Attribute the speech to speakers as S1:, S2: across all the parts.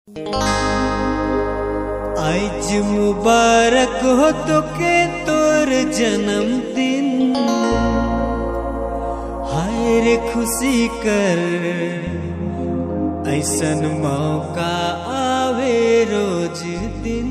S1: आज मुबारक हो तो के तोर जन्मदिन, हाय रे खुशी कर ऐसन मौका आवे रोज दिन।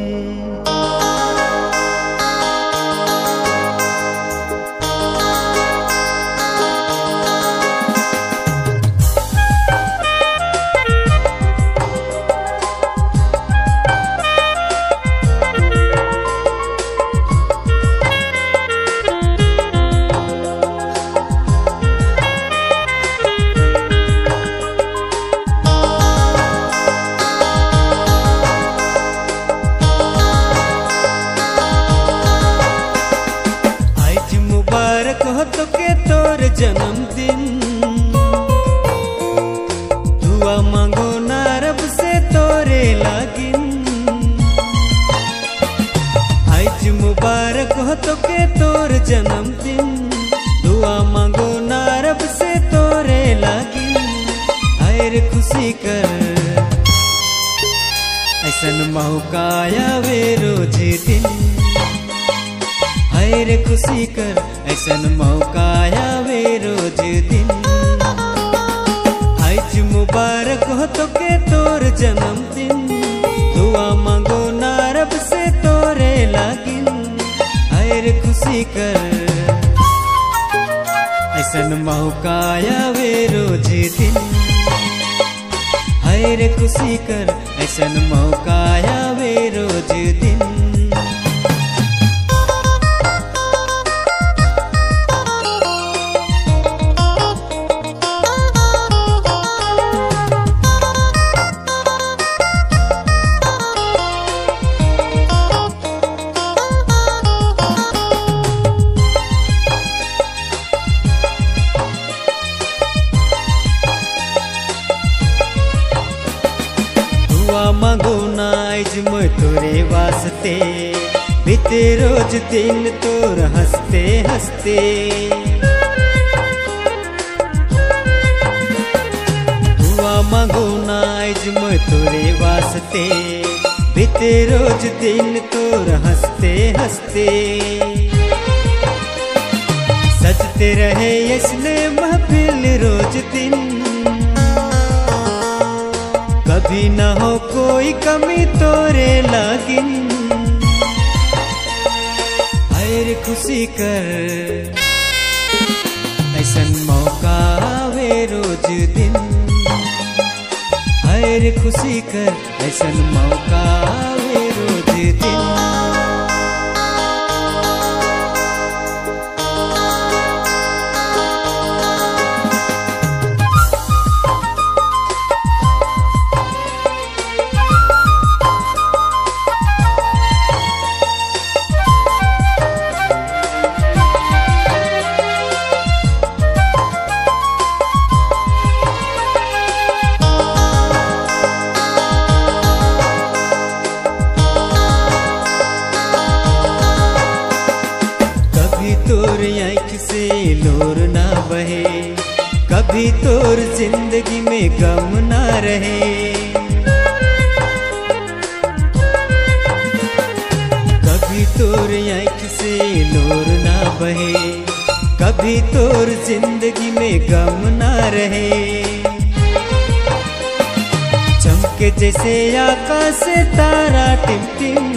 S1: हो तो के तोर जन्मदिन, दुआ मांगो ना रब से तोरे लागिन। आज मुबारक हो तो के तोर जन्मदिन, दुआ मांगो ना रब से तोरे लागिन। हाय रे खुशी कर ऐसन मौका आवे रोज दिन, हाय रे खुशी कर ऐसन मौका आवे रोज दिन। आज मुबारक हो तो के तोर जन्मदिन, दुआ मांगो ना रब से तोरे लागिन। हाय रे खुशी कर ऐसन मौका आवे रोज दिन, हाय रे खुशी कर ऐसन मौका आवे रोज दिन। दुआ मांगो ना आज मैं तोरे वास्ते, बीते रोज दिन तोर हंसते हंसते। दुआ मांगो ना आज मैं तोरे वास्ते, बीते रोज दिन तोर हंसते हंसते। सजते रहे इसने महफिल रोज दिन, कभी न हो कोई कमी तोरे लागिन। हाय रे खुशी कर ऐसन मौका आवे रोज दिन, हाय रे खुशी कर ऐसन मौका आवे रोज दिन। तोर आँख से लोर ना बहे, कभी तोर जिंदगी में गम ना रहे। कभी तोर आँख से लोर ना बहे, कभी तोर जिंदगी में गम ना रहे। चमके जैसे आकाश से तारा टिम-टिम,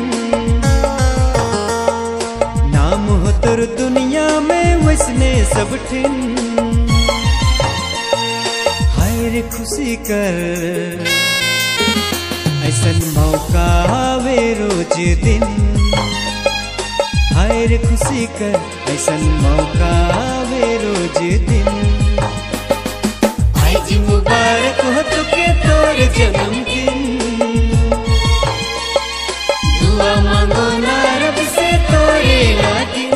S1: नाम हो तोर दुनिया में वैसने सब ठिन। हाय रे खुशी कर ऐसन मौका आवे रोज दिन, हाय रे खुशी कर ऐसन मौका आवे रोज दिन। आज मुबारक हो तो के तोर जन्मदिन, दुआ मांगो ना रब से तोरे लागिन।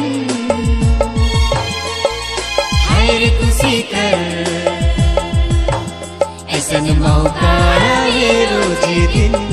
S1: हाय रे खुशी कर ऐसन मौका आवे रोज दिन।